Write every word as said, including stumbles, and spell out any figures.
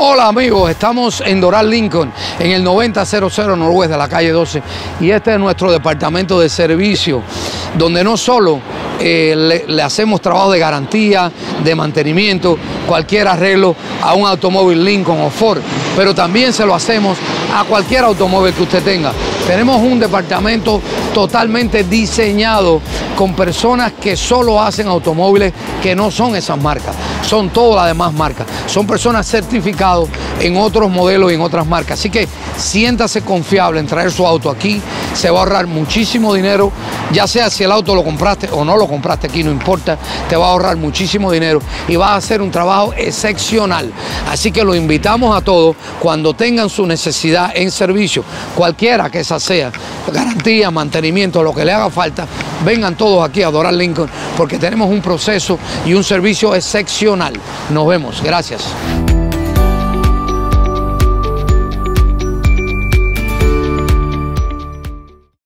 Hola amigos, estamos en Doral Lincoln, en el noventa cero cero Norwest de la calle doce, y este es nuestro departamento de servicio, donde no solo eh, le, le hacemos trabajo de garantía, de mantenimiento, cualquier arreglo a un automóvil Lincoln o Ford, pero también se lo hacemos a cualquier automóvil que usted tenga. Tenemos un departamento totalmente diseñado con personas que solo hacen automóviles que no son esas marcas, son todas las demás marcas. Son personas certificadas en otros modelos y en otras marcas. Así que siéntase confiable en traer su auto aquí, se va a ahorrar muchísimo dinero, ya sea si el auto lo compraste o no lo compraste aquí, no importa, te va a ahorrar muchísimo dinero y va a hacer un trabajo excepcional. Así que lo invitamos a todos, cuando tengan su necesidad en servicio, cualquiera que esa sea, garantía, mantenimiento, lo que le haga falta, vengan todos aquí a Doral Lincoln, porque tenemos un proceso y un servicio excepcional. Nos vemos. Gracias.